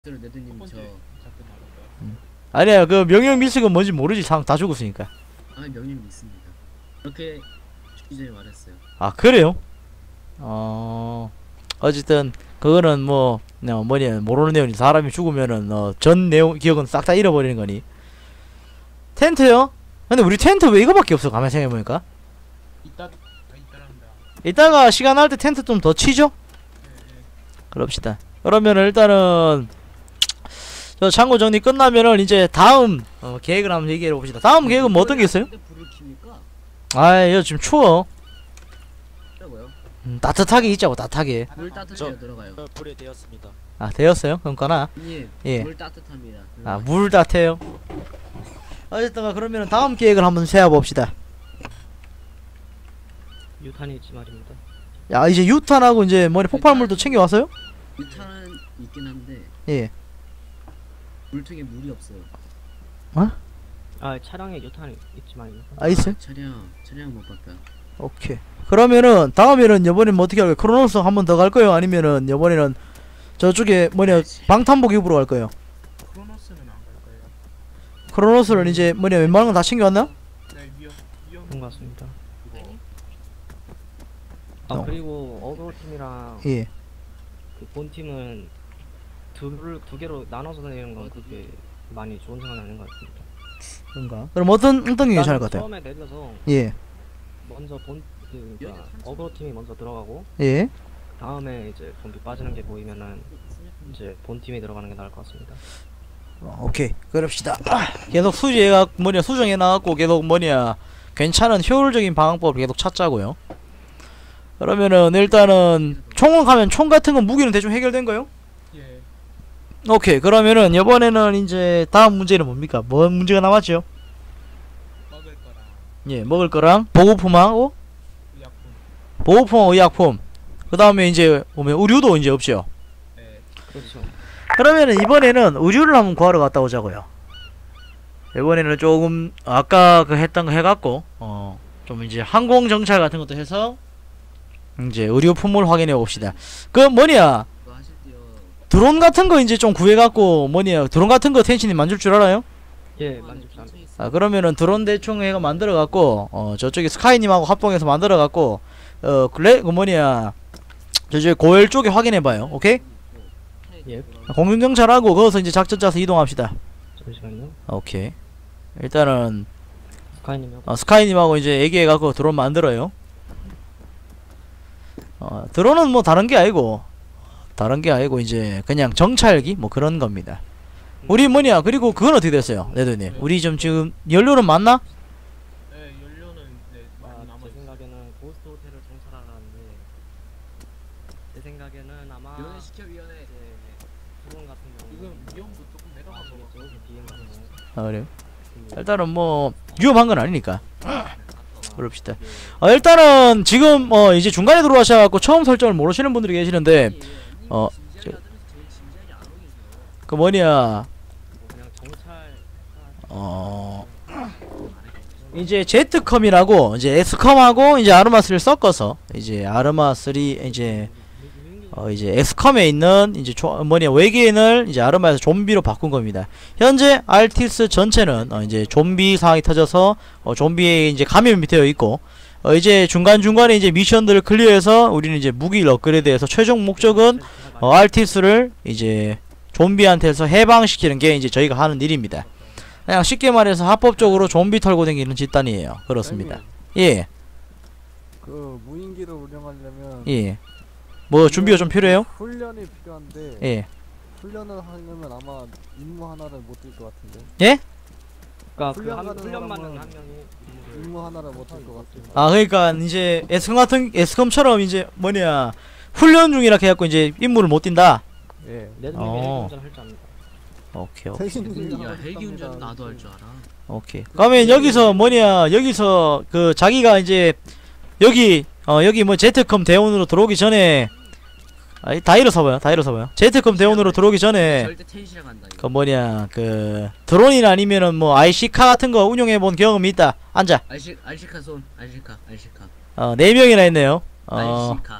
네드님 저 아니야, 그 명령 미숙은 뭔지 모르지. 다 죽었으니까. 명령 믿습니다. 그렇게 죽기 전에 말했어요. 아, 그래요? 어쨌든 그거는 뭐냐 모르는 내용이. 사람이 죽으면은 전 내용 기억은 싹 다 잃어버리는 거니. 텐트요? 근데 우리 텐트 왜 이거밖에 없어? 가만히 생각해보니까. 이따가 시간 날 때 텐트 좀 더 치죠? 그럽시다. 그러면 일단은 저 창고 정리 끝나면은 이제 다음 계획을 한번 얘기해 봅시다. 다음 계획은 뭐 어떤 게 있어요? 불을 킵니까? 아이, 지금 추워. 뭐라고요? 따뜻하게 있자고, 따뜻하게. 물 따뜻해요. 들어가요. 불이 되었습니다. 아, 되었어요? 그러니까 예. 물 따뜻합니다. 아, 물 따뜻해요. 어쨌든 그러면은 다음 계획을 한번 세워봅시다. 유탄이 있지 말입니다. 야, 이제 유탄하고 이제 폭발물도 챙겨왔어요? 유탄은 있긴 한데 예. 물통에 물이 없어요. 아, 차량에 유탄이 있지 말입니다. 아, 있어요? 차량 못 봤다. 오케이. 그러면은 다음에는 이번엔 뭐 어떻게 할까요? 크로노스 한 번 더 갈 거예요? 아니면은 이번에는 저쪽에 방탄복 입으러 갈 거예요? 크로노스는 안 갈 거예요. 크로노스를 이제 웬만한 건 다 챙겨왔나? 네, 위험. 그런 것 같습니다. 어. 그리고 어그로팀이랑 예. 그 본팀은 두 개로 나눠서 내는 건 그게 많이 좋은 생각이 아닌 것 같습니다. 그런가? 그럼 어떤 게 괜찮을 것 같아요? 처음에 내려서 예. 먼저 그러니까 어그로팀이 먼저 들어가고 예. 다음에 이제 좀비 빠지는 게 보이면은 이제 본팀이 들어가는 게 나을 것 같습니다. 오케이. 그럽시다. 계속 수정해 나가고 계속 괜찮은 효율적인 방법을 계속 찾자고요. 그러면은 일단은 총은 가면 총 같은 건 무기는 대충 해결된 거요? 예. 오케이. 그러면은 이번에는 이제 다음 문제는 뭡니까? 뭔 문제가 남았죠? 먹을 거랑 예, 먹을 거랑 보급품하고 의약품. 보급품하고 의약품. 그 다음에 이제 보면 의류도 이제 없죠. 네. 그렇죠. 그러면은 이번에는 의류를 한번 구하러 갔다 오자고요. 이번에는 조금 아까 그 했던 거 해갖고 좀 이제 항공 정찰 같은 것도 해서 이제 의류 품을 확인해 봅시다. 그 그거 하실게요. 드론 같은 거 이제 좀 구해갖고 드론 같은 거 텐신이 만들 줄 알아요? 예, 만족합니다. 아, 그러면은 드론 대충 해가 만들어갖고 저쪽에 스카이님하고 합동해서 만들어갖고 저쪽에 고열 쪽에 확인해봐요. 오케이? 예. 공중정찰하고 거기서 이제 작전 짜서 이동합시다. 잠시만요. 오케이. 일단은 스카이님하고 스카이님하고 이제 얘기해갖고 드론 만들어요. 드론은 뭐 다른 게 아니고 이제 그냥 정찰기 그런 겁니다. 우리 그리고 그건 어떻게 됐어요, 네드님? 우리 지금 연료는 맞나? 네, 연료는 많이 남아 제 있어요. 생각에는 고스트 호텔을 정찰하라는데 제 생각에는 아마 위원회 위원회. 드론 같은 경우 지금 위험도 조금 내려가서 아시겠죠? 비행 같은 거. 그래요? 일단은 위험한 건 아니니까 그럽시다. 일단은 지금 이제 중간에 들어와셔갖고 처음 설정을 모르시는 분들이 계시는데 그 그냥 정찰 이제 제트컴이라고 이제 에스컴하고 이제 아르마3를 섞어서 이제 아르마3 이제 에스컴에 있는 이제 외계인을 이제 아르마에서 좀비로 바꾼 겁니다. 현재 알티스 전체는 이제 좀비 상황이 터져서 좀비에 이제 감염이 되어 있고 이제 중간중간에 이제 미션들을 클리어해서 우리는 이제 무기를 업그레이드해서 최종 목적은 알티스를 이제 좀비한테서 해방시키는 게 이제 저희가 하는 일입니다. 그냥 쉽게 말해서 합법적으로 좀비 털고 다니는 집단이에요. 그렇습니다. 예. 그 무인기를 운영하려면 예. 준비가 좀 필요해요? 훈련이 필요한데 예. 훈련을 하려면 아마 임무 하나를 못 들 것 같은데. 예? 그러니까 훈련하는 훈련만은 사람은 한 명이 임무 하나를 못 들 것 같은데. 그러니까 이제 에스컴처럼 이제 훈련 중이라 해갖고 이제 임무를 못 띈다. 예. 내드님이 헬기 운전을 할 줄 압니다. 오케이. 야, 헬기 운전 나도 할 줄 알아. 오케이. 그러면 여기서 그 자기가 이제 여기 제트컴 대원으로 들어오기 전에 다 일어서봐요. 제트컴 대원으로 들어오기 전에 절대 텐시랑 간다. 이거. 그 드론이나 아니면은 IC카 같은 거 운영해본 경험이 있다. 앉아. 알시카 손. 알시카. 4명이나 있네요. 알시카.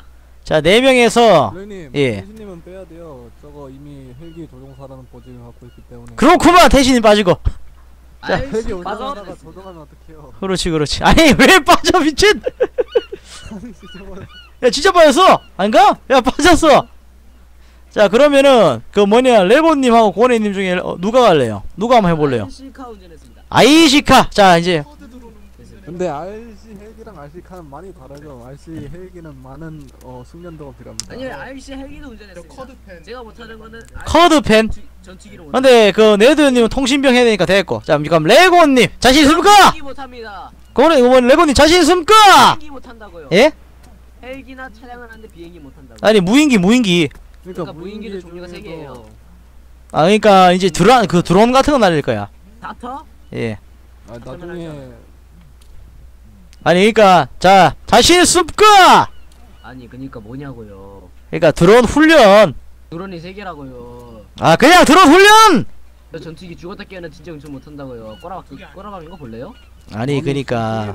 자 4명에서 블랙님, 예. 대신님은 빼야 돼요. 저거 이미 헬기 조종사라는 보직을 갖고 있기 때문에. 그렇구만 대신이 빠지고. 자, 아이씨, 헬기 빠져. 운전하다가 조종하면 어떡해요? 그렇지. 아니 왜 빠져 미친? 아니 진짜 야 진짜 빠졌어. 아닌가? 야 빠졌어. 자 그러면은 그 뭐냐 레고님하고 고래님 중에 누가 갈래요? 누가 한번 해볼래요? 실카 운전했습니다. 아이시카. 자 이제 커드 들어오는 문제는 근데 RC 헬기랑 RC카는 많이 다르죠. RC 헬기는 많은 숙련도가 필요합니다. 아니 RC 헬기도 저 운전했습니다. 커드펜 제가 못하는 거는 커드펜. 전투기로 운전. 근데 그 네드님은 통신병 해야 되니까 됐고. 자 그럼 레고님 자신 있습니까? 헬기 못합니다. 고래 레고님 자신 있습니까? 헬기 못한다고요. 예? 헬기나 차량은 하는데 비행기 못한다고. 아니 무인기. 그러니까 무인기도 종류가 세 중에서 개예요. 아 그러니까 이제 드론 같은 거 날릴 거야. 다터? 예. 나중에 아니 그러니까 자 자신 있습니까? 아니 그니까 뭐냐고요. 그러니까 드론 훈련. 드론이 세 개라고요. 아 그냥 드론 훈련. 저 전투기 죽었다 깨어나 진짜 운전 못한다고요. 꼬라박는 거 볼래요? 아니 그러니까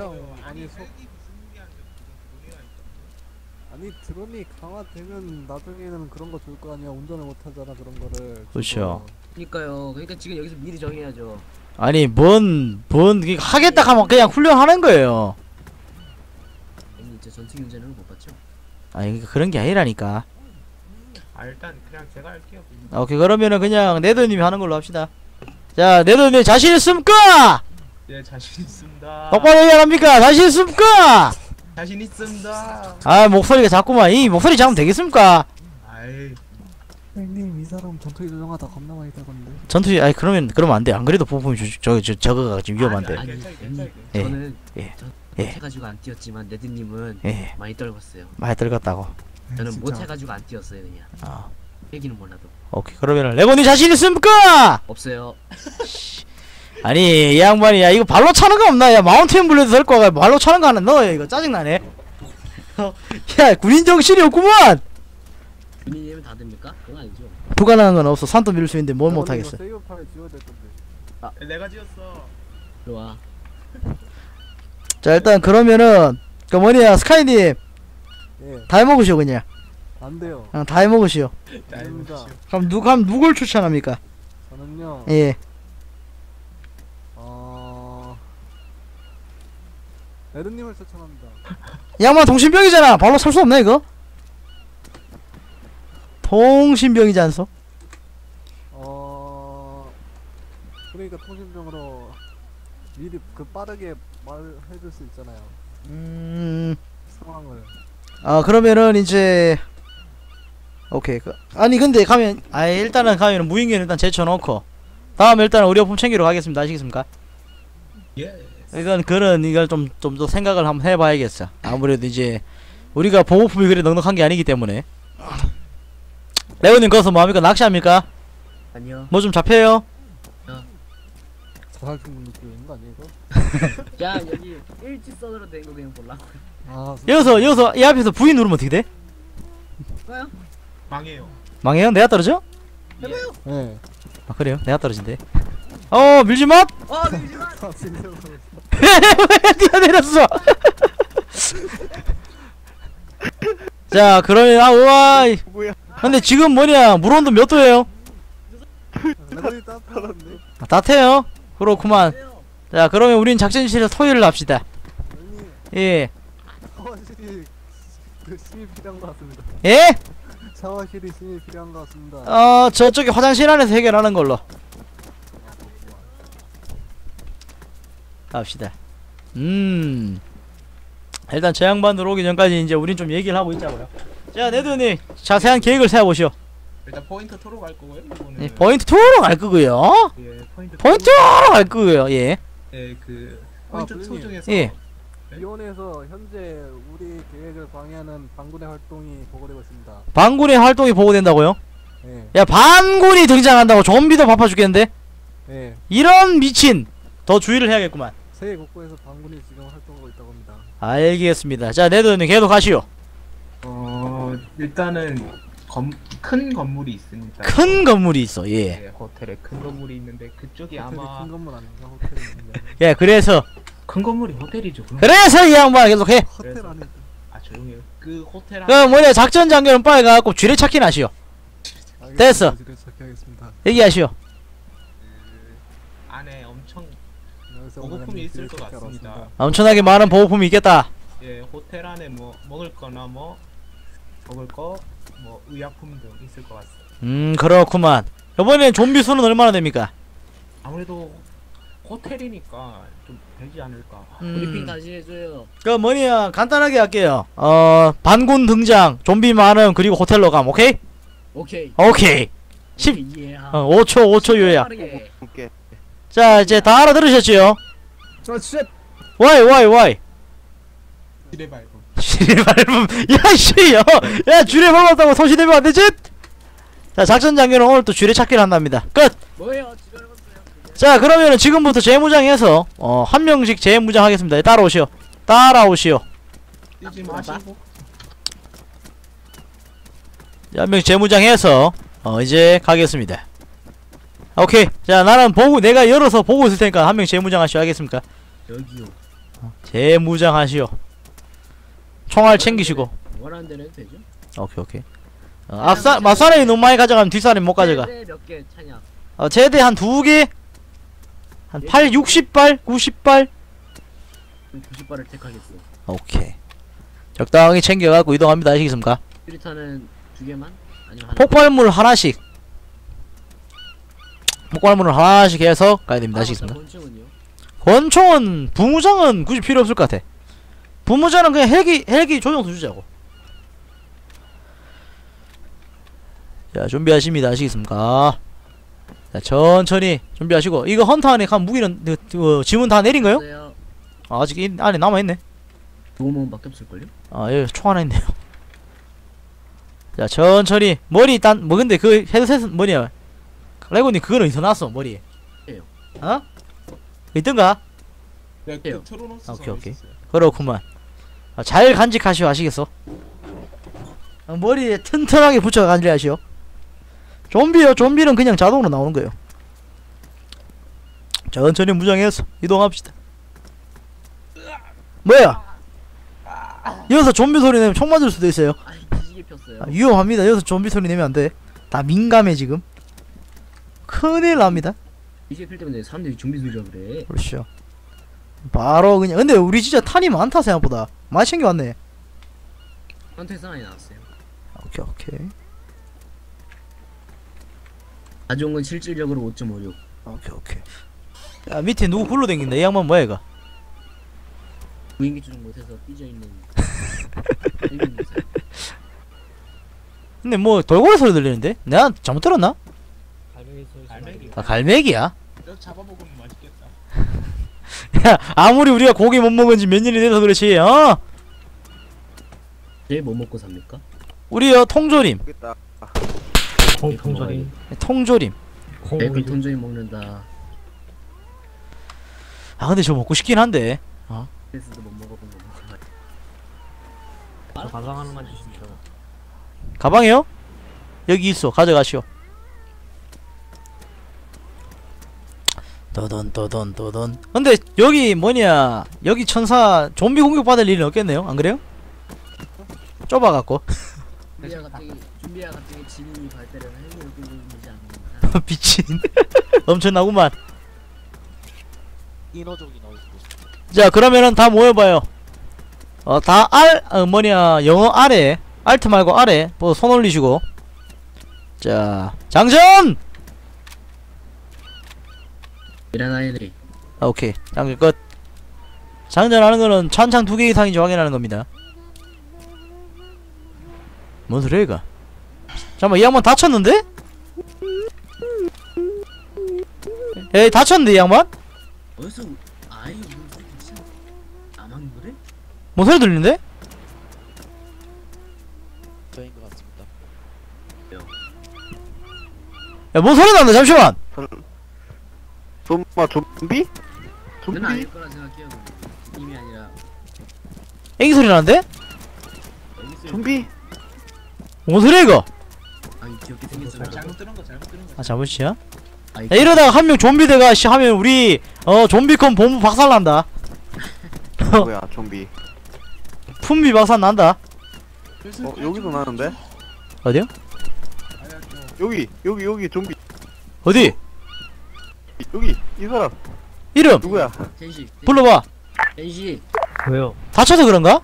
아니 드론이 강화되면 나중에는 그런 거 줄 거 아니야. 운전을 못 하잖아 그런 거를. 그렇죠. 그니까요. 그러니까 지금 여기서 미리 정해야죠. 아니 뭔 하겠다 하면 그냥 훈련하는 거예요. 아니 저 전투기 운전을 못 봤죠? 아니 그러니까 그런 게 아니라니까. 아 일단 그냥 제가 할게요. 오케이 그러면은 그냥 네드님이 하는 걸로 합시다. 자 네드님 자신 있습니까? 예 자신 있습니다. 똑바로 얘기합니까? 자신 있습니까? 자신 있습니다. 아 목소리가 자꾸만 이 목소리 잡으면 되겠습니까? 아이 형님 이 사람 전투기 조종하다 겁나 많이 떨건데. 전투 아니 그러면 안 돼. 안 그래도 부품이 저거가 지금 위험한데. 아니, 괜찮게. 예. 저는 예. 저 예. 해가지고 안 뛰었지만 네드님은 예. 많이 떨궜어요. 많이 떨궜다고. 저는 진짜. 못 해가지고 안 뛰었어요 그냥. 아 얘기는 몰라도 오케이 그러면은 레고님 자신 있습니까? 없어요. 아니 이 양반이 야 이거 발로 차는 거 없나? 야 마운틴 블레드 설 거가 발로 차는 거 하나 넣어요. 이거 짜증나네. 야 군인 정신이 없구만. 군인이면 다 됩니까? 그건 아니죠. 불가능한 건 없어. 산도 밀 수 있는데 뭘 못하겠어. 세이브 파일 지워야 될 건데. 내가 지었어. 좋아. 자 일단 그러면은 그 뭐냐 스카이님 예, 다 해먹으시오 그냥. 안 돼요. 그냥 다 해먹으시오. 아닙니다. 그럼 누굴 추천합니까? 저는요. 예. 에르님을 추천합니다. 이 양반 통신병이잖아. 발로 찰 수 없네 이거. 통신병이지 않소? 그러니까 통신병으로 미리 빠르게 말해줄 수 있잖아요. 상황을. 아 그러면은 이제 오케이 아니 근데 가면 일단은 가면은 무인기는 일단 제쳐놓고 다음에 일단은 의료품 챙기러 가겠습니다. 아시겠습니까? 예. 이걸 좀 더 생각을 한번 해봐야겠어. 아무래도 이제 우리가 보호품이 그리 넉넉한 게 아니기 때문에. 레오님 거기서 뭐합니까? 낚시합니까? 아니요. 뭐 좀 잡혀요? 자살 중국 느낌 있는 거 아니에요 이거? 야 여기 일직선으로 된 거 그냥 볼라. 여기서 이 앞에서 V 누르면 어떻게 돼? 뭐요? 망해요. 망해요? 내가 떨어져? 해봐요. 네. 아 그래요? 내가 떨어진대. 밀지마! 밀지마. 왜 뛰어내렸어? 자 그러면 우와 뭐야? 근데 지금 뭐냐 물온도 몇 도예요? 레벨이 따뜻한데. 따뜻해요? 그렇구만. 자 그러면 우린 작전실에서 토의를 합시다. 형님 예. 샤워실이 심이 필요한 것 같습니다. 예? 샤워실이 심이 필요한 것 같습니다. 저쪽에 화장실 안에서 해결하는 걸로 합시다. 일단 제 양반들 오기 전까지 이제 우린 좀 얘기를 하고 있자고요. 자 네드님 자세한 계획을 세워보시오. 일단 포인트 토로 갈 거고요. 이거는. 예, 포인트 투어로 갈 거고요. 예, 포인트 포인트로 갈 거고요. 예. 예, 그 포인트 투 블루님. 중에서 예. 이원에서 현재 우리 계획을 방해하는 반군의 활동이 보고되고 있습니다. 반군의 활동이 보고된다고요? 예, 야 반군이 등장한다고 좀비도 바빠 죽겠는데? 예. 이런 미친 더 주의를 해야겠구만. 세계 곳곳에서 반군이 지금 활동하고 있다고 합니다. 알겠습니다. 자 네드님 계속 가시오. 일단은 큰 건물이 있습니다. 큰 건물이 있어. 예. 예, 호텔에 큰 건물이 있는데 그쪽이 호텔이 아마 큰 건물 아닌가? 호텔이 있는데. 그래서 큰 건물이 호텔이죠. 그럼. 이 양반 계속해. 호텔 안에 아 조용해요. 그 호텔 그 뭐냐 작전 장교는 빨리 가갖고 쥐레찾기 하시오. 됐어. 하겠습니다. 얘기하시오. 안에 엄청 여기서 보급품이 오늘 있을 것 지뢰찾기 같습니다. 알았습니다. 엄청나게 많은 보호품이 있겠다. 예, 호텔 안에 뭐 먹을 거나 뭐 먹을 거, 뭐 의약품 등 있을 것 같습니다. 그렇구만. 이번엔 좀비 수는 얼마나 됩니까? 아무래도 호텔이니까 좀 되지 않을까. 브리핑 다시 해줘요. 그 뭐냐 간단하게 할게요. 반군 등장, 좀비 많음, 그리고 호텔로 감. 오케이? 오케이. 오케이. 10 이해하. 5초 요야. 빠르게. 오케이. 자 이제 다 알아들으셨지요? 저 진짜 why 지뢰 밟음. 지뢰 밟음. 야 지뢰 밟았다고 소시 되면 안 되지? 자 작전 장교는 오늘 또 지뢰 찾기를 한답니다. 끝. 뭐예요? 지랄했어요. 자 그러면은 지금부터 재무장해서 한 명씩 재무장 하겠습니다. 따라오시오. 뛰지 마시고. 한 명씩 재무장해서 이제 가겠습니다. 오케이. 자 나는 내가 열어서 보고 있을 테니까 한 명 재무장 하시오. 알겠습니까? 여기요. 재무장 하시오. 총알 챙기시고. 원하는 대로 해도 되죠? 오케이. 맞사람이 너무 많이 가져가면 뒷사람이 못 가져가. 몇개 차냐? 제대 한 2개? 한 60발? 90발? 그럼 90발을 택하겠어. 오케이. 적당히 챙겨갖고 이동합니다. 아시겠습니까? 수리탄은 2개만? 아니면 하나? 폭발물 하나씩. 폭발물을 하나씩 해서 가야 됩니다. 아시겠습니까? 권총은요? 권총은 부무장은 굳이 필요 없을 것 같아. 부무장은 그냥 헬기 조종수 주자고. 자 준비하십니다. 아시겠습니까? 자 천천히 준비하시고. 이거 헌터 안에 간 무기는 지문 다 내린가요? 없어요. 아직 안에 남아있네. 도움은 밖에 없을걸요? 여기 총 하나 있네요. 자 천천히 머리 뭐 근데 그 헤드셋은 뭐냐 레고님 그거는 어디서 났어 머리에? 해요. 있던가? 네, 해요. 그 트로노스 오케이. 그렇구만. 잘 간직하시오. 아시겠어? 머리에 튼튼하게 붙여 간직하시오. 좀비는 그냥 자동으로 나오는 거예요. 천천히 무장해서 이동합시다. 뭐야? 여기서 좀비 소리 내면 총 맞을 수도 있어요. 아이 기지개 폈어요. 위험합니다. 여기서 좀비 소리 내면 안 돼. 다 민감해 지금. 큰일 납니다. 기지개 필 때문에 사람들이 좀비 소리라 그래. 그렇죠. 바로 그냥. 근데 우리 진짜 탄이 많다 생각보다. 많이 챙겨왔네. 헌터에서 많이 나왔어요. 오케이. 가져온 건 실질적으로 5.56. 오케이. 야 밑에 누구 굴러댕긴다. 이 양반 뭐야 이거? 무인기 조종 못해서 삐져있는 일본 기사. 근데 뭐 돌고래 소리 들리는데? 내가 잘못 들었나? 갈매기 소리. 갈매기. 갈매기야? 이거 잡아먹으면 맛있겠다. 야 아무리 우리가 고기 못 먹은지 몇 년이 돼서 그렇지 제일 뭐 먹고 삽니까? 우리요 통조림. 모르겠다. 통조림. 통조림. 베이컨 통조림 먹는다. 근데 저 먹고 싶긴 한데. 그래서도 못 먹어본 거 먹어봐. 저 가방 하나만 주시죠. 가방이요? 여기 있어. 가져가시오. 떠돈. 근데 여기 뭐냐? 여기 천사 좀비 공격 받을 일은 없겠네요. 안 그래요? 좁아갖고. 준비야 갑자기 지능이 발달해서 행위를 끌고 있지 않는다. 미친. 엄청나구만. 인어족이 나올 수도 있어. 자 그러면은 다 모여봐요. 다 영어 아래 알트 말고 아래 뭐 손 올리시고. 자 장전. 이란 아이들이 오케이 장전 끝. 장전하는 거는 찬창 2개 이상인지 확인하는 겁니다. 뭔 소리야 이거? 잠깐만 이 양반 다쳤는데? 에이 다쳤는데 이 양반? 어디서 아이 무슨 소리 진짜 나만 그래? 뭔 소리 들리는데? 저인 것 같습니다. 야 뭔 소리 난다 잠시만. 좀마 좀비? 그건 좀비? 아닐 거라 생각해요. 이미 아니라 애기 소리 나는데? 여기 있어요. 좀비? 뭔 소리야 이거? 아이 귀엽게 생겼어. 잘못 들은 거. 잘못이야? 아이, 야 이러다가 한 명 좀비 돼가 하면 우리 좀비콘 본부 박살난다. 뭐야 좀비? 품비 박살난다. 여기도 나는데? 어디요? 여기 좀비. 어디? 여기 이 사람 이름 누구야? 젠시. 불러봐. 젠시. 왜요? 다쳐서 그런가?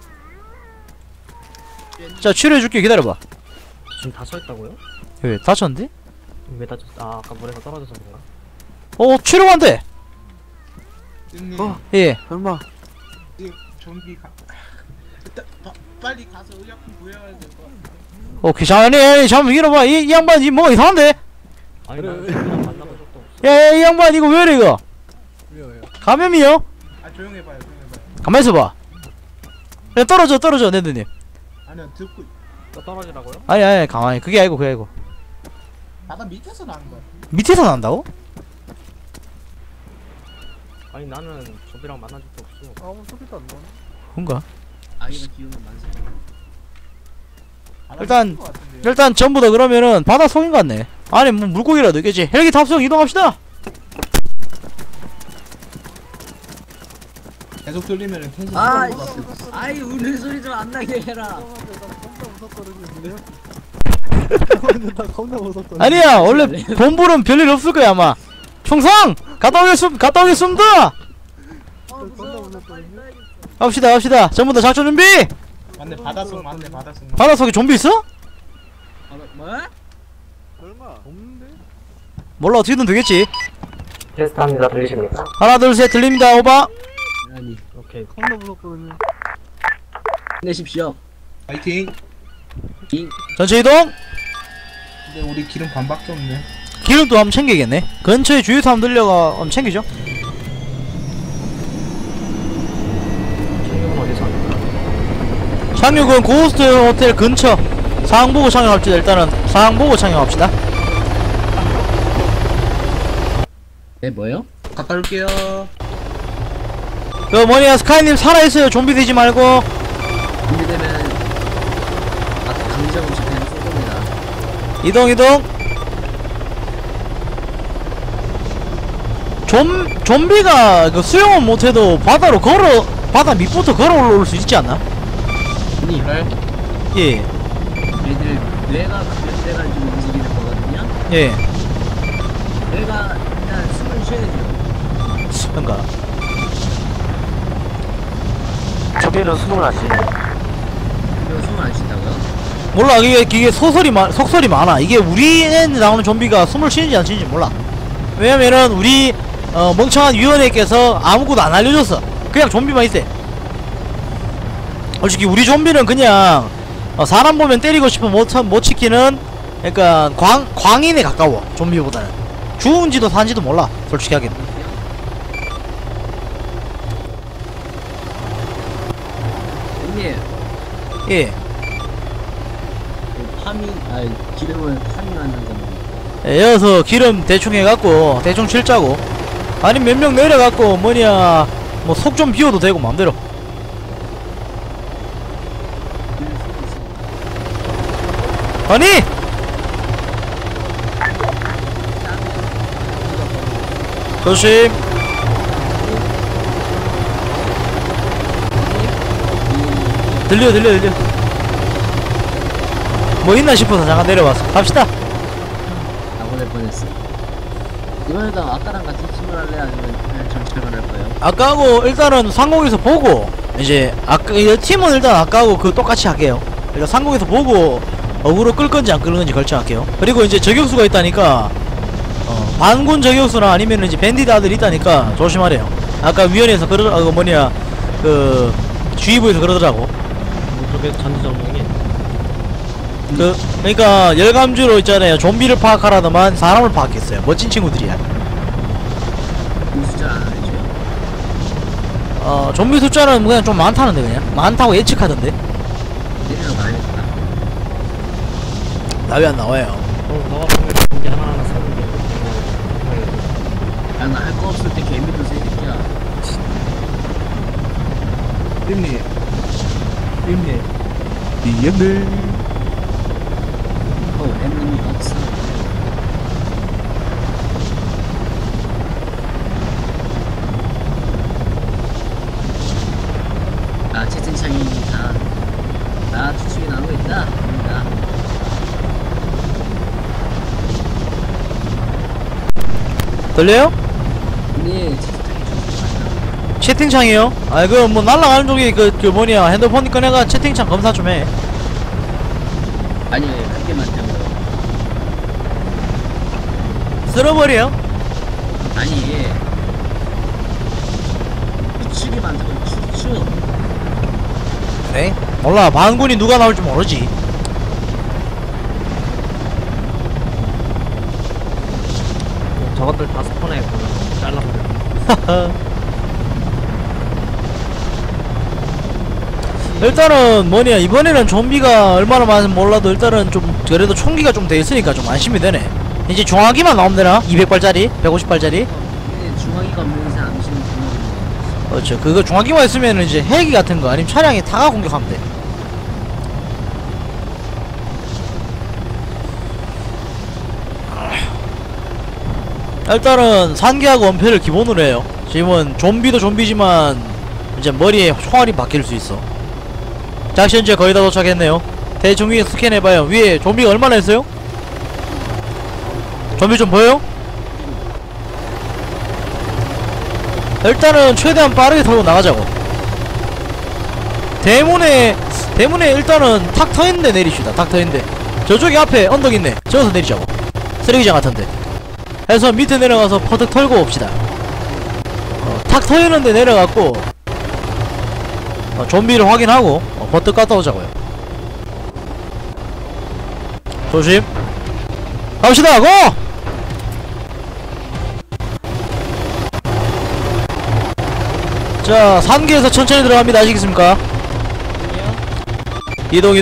자 치료해줄게. 기다려봐. 지금 다쳐 있다고요? 왜 다쳤는데? 왜 다쳤어? 아 아까 물에서 떨어져서 그런가? 치료가 안 돼. 형님 예. 설마 좀비가 일단 빨리 가서 의약품 구해와야 될 것 같아. 오케이. 아니 잠깐 이러봐. 이 양반 이 뭐 이상한데? 아니 그래. 난 좀비랑 만나본 적도 없어. 야, 이 양반 이거 왜 이래 이거? 왜요? 감염이요? 아 조용해봐요. 가만 있어봐. 야 떨어져 네드님. 아니요 듣고 또 떨어지라고요? 아니 가만히. 그게 아니고 바다 밑에서 나는 거야. 밑에서 난다고? 아니 나는 좀비랑 만난 적도 없어. 아무 소리도 안 나네. 뭔가? 아기가 기운은 많으세요. 바다 일단- 밑인 것 같은데요. 일단 전부 다 그러면은 바다 속인 것 같네. 안에 뭐 물고기라도 있겠지. 헬기 탑승 이동합시다. 계속 들리면은 텐션 아, 올라갈 것 같아. 아이 우는 소리 좀 안 나게 해라. 나 겁나 무섭거든요. 아니야 원래 본부는 별일 없을 거야 아마. 총상 갔다 오겠습니다. 겁나 무섭거든요. 갑시다. 전부 다 작전 준비. 맞네 바닷속 맞네 바닷속. 바다 속에 좀비 있어? 뭐? 설마 없는데? 몰라 어떻게든 되겠지. 테스트합니다. 들리십니까? 하나 둘 셋 들립니다. 오바. 아니 오케이. 겁나 무섭거든요. 내십시오. 파이팅. 전체 이동. 근데 우리 기름 반밖에 없네. 기름도 한번 챙기겠네. 근처에 주유소 한번 들려가 한번 챙기죠. 청룡은 어디서 합니까? 착륙은 고스트 호텔 근처. 상황 보고 착륙합시다. 일단은 상황 보고 착륙합시다. 네 뭐요? 갔다 올게요. 그 뭐냐 스카이님 살아있어요. 좀비 되지 말고. 준비되면 강제 없이 그냥 쏘겁니다. 이동. 좀비가 그 수영은 못해도 바다 밑부터 걸어 올라올 수 있지 않나? 아니 그래? 예. 얘들 뇌가 감염돼가지고 움직이는 거거든요. 예. 뇌가 일단 숨을 쉬어야 돼요. 그런가. 좀비는 숨을 안 쉬네. 이거 숨을 안 쉰다고요? 몰라. 이게 속설이 많아. 이게 우리에 나오는 좀비가 숨을 쉬는지 안 쉬는지 몰라. 왜냐면은 우리 멍청한 위원회께서 아무것도 안 알려줬어. 그냥 좀비만 있대. 솔직히 우리 좀비는 그냥 사람 보면 때리고 싶으면 못 지키는, 그러니까 광인에 가까워. 좀비보다는 죽은지도 산지도 몰라 솔직히 하긴. 형님 예. 그 기름을 파밍하는 겁니다. 여기서 기름 대충 해갖고 대충 칠자고, 아니 몇 명 내려갖고 뭐냐 뭐 속 좀 비워도 되고 맘대로. 아니 조심. 들려 뭐 있나 싶어서 잠깐 내려왔어. 갑시다. 나고 낼 뻔했어. 이번에도 아까랑 같이 출발할래 아니면 그냥 전체만 할까요? 아까하고 일단은 상공에서 보고, 이제 이 팀은 일단 아까하고 그 똑같이 할게요. 일단 상공에서 보고 어그로 끌 건지 안 끌 건지 결정할게요. 그리고 이제 저격수가 있다니까, 반군 저격수나 아니면 이제 밴디드 아들 있다니까 조심하래요. 아까 위원회에서 그 주의부에서 그러더라고. 뭐 그렇게 전지전능이. 그러니까 열감주로 있잖아요. 좀비를 파악하라더만 사람을 파악했어요. 멋진 친구들이야. 그 숫자 안 알죠? 좀비 숫자는 그냥 좀 많다는데, 그냥 많다고 예측하던데. 내리러 가야겠다. 나 왜 안 나와요? 너가 보면 좀비 하나하나 쏘는 게 야, 나 할 거 없을 때 개미도 새끼야. 님님. 엠님이 없어. 채팅창이 다 추측이 나오고 들려요? 네, 채팅창이요? 아, 그 뭐 날라가는 쪽이 그 뭐냐 핸드폰 꺼내가 채팅창 검사 좀 해. 아니요, 그게 많다고요. 쓸어버려. 아니, 추측이 많다고, 추측. 그래? 몰라. 반군이 누가 나올지 모르지. 저것들 다 스폰해 보면 잘라버려. 일단은 뭐냐 이번에는 좀비가 얼마나 많은지 몰라도 일단은 좀 그래도 총기가 좀 돼 있으니까 좀 안심이 되네. 이제 중화기만 나오면 되나? 200발짜리? 150발짜리? 근데 중화기가 없는 이상 암시는 중화기네. 그렇죠. 그거 중화기만 있으면 이제 헬기 같은 거 아니면 차량에 타가 공격하면 돼. 일단은 산계하고 원패를 기본으로 해요. 지금은 좀비도 좀비지만 이제 머리에 총알이 박힐 수 있어. 자, 현재 거의 다 도착했네요. 대충 위에 스캔해봐요. 위에 좀비가 얼마나 있어요? 좀비 좀 보여요? 일단은 최대한 빠르게 털고 나가자고. 대문에 일단은 탁 터있는데 내리시다. 탁 터있는데 저쪽에 앞에 언덕 있네. 저기서 내리자고. 쓰레기장 같은데 해서 밑에 내려가서 퍼득 털고 옵시다. 탁 터있는데 내려갔고 좀비를 확인하고 버뜩 갔다 오자고요. 조심. 갑시다. 고! 자, 산계에서 천천히 들어갑니다. 아시겠습니까? 이동.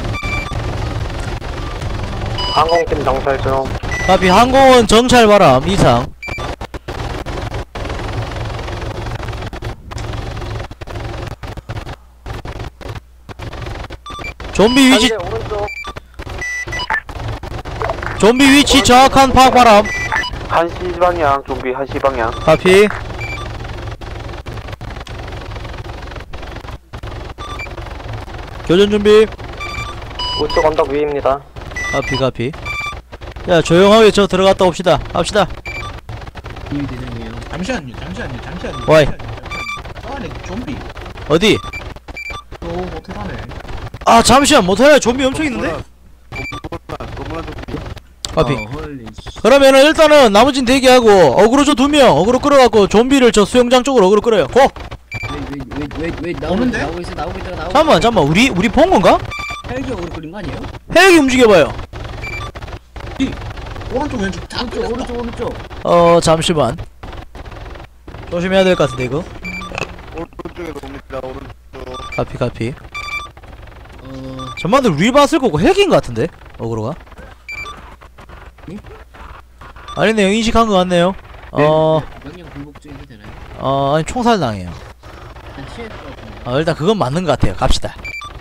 항공팀 정찰 중. 카피. 항공은 정찰 바람 이상. 좀비 위치 오른쪽. 좀비 위치 정확한 파악 바람. 1시 방향, 좀비 1시 방향. 카피. 교전 준비. 우측 언덕 위입니다. 카피. 야, 조용하게 저 들어갔다 옵시다. 갑시다. 이미 되네요. 잠시만요. 와이. 저 안에 좀비 어디? 또 못해가네. 아, 잠시만. 모텔에 좀비 엄청 있는데? 동그란 좀비. 카피. 헐리 씨. 그러면은 일단은 나머진 대기하고 어그로 저 2명 어그로 끌어갖고 좀비를 저 수영장 쪽으로 어그로 끌어요. 고! 왜 오는데? 나오고 있다가 잠깐만. 우리 본 건가? 헬기 오를 끓인 거 아니에요? 헬기 움직여봐요. 오른쪽 왼쪽 다 오른쪽. 잠시만. 조심해야 될 것 같은데 이거. 오른쪽에도 옵니다. 오른쪽. 카피. 전반들 우리 봤을 거고 헬기인 것 같은데 어그로가? 응? 아니네요. 인식한 것 같네요. 명령 공복 중에도 되나요? 아니 총살 당해요. 난 취해야 될 것 같은데. 일단 그건 맞는 것 같아요. 갑시다.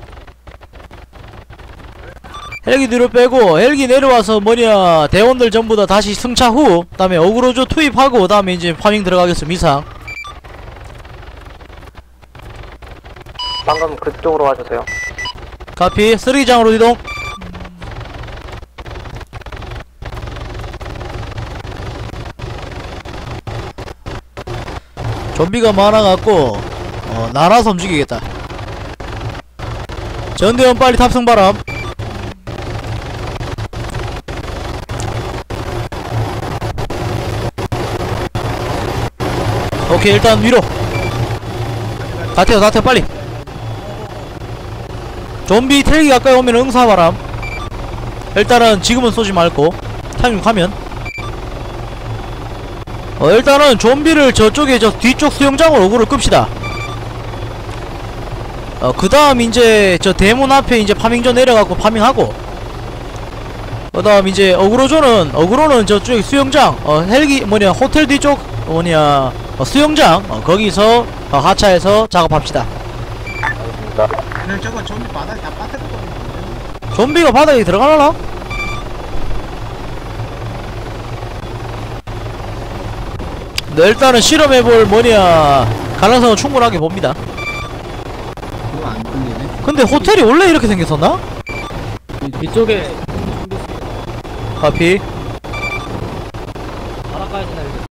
헬기 뒤로 빼고 헬기 내려와서 뭐냐 대원들 전부 다 다시 승차 후 그다음에 어그로조 투입하고 그다음에 이제 파밍 들어가겠습니다. 이상. 방금 그쪽으로 와주세요. 카피. 쓰레기장으로 이동. 좀비가 많아갖고 날아서 움직이겠다. 전대원 빨리 탑승 바람. 오케이, 일단 위로. 다 태워 빨리. 좀비 텔기 가까이 오면 응사 바람. 일단은 지금은 쏘지 말고 타이밍 가면 일단은 좀비를 저쪽에 저 뒤쪽 수영장으로 어그로 끕시다. 그 다음 이제 저 대문 앞에 이제 파밍존 내려가고 파밍하고 그 다음 이제 어그로는 저쪽 수영장 헬기 호텔 뒤쪽 수영장 거기서 하차해서 작업합시다. 그냥 저거 좀비 바닥에 다 빠뜨렸거든요. 좀비가 바닥에 들어가려나? 네, 일단은 실험해볼 가능성은 충분하게 봅니다. 그거 안 끌리네. 근데 호텔이 원래 이렇게 생겼었나? 뒤쪽에 카피. 바닷가에서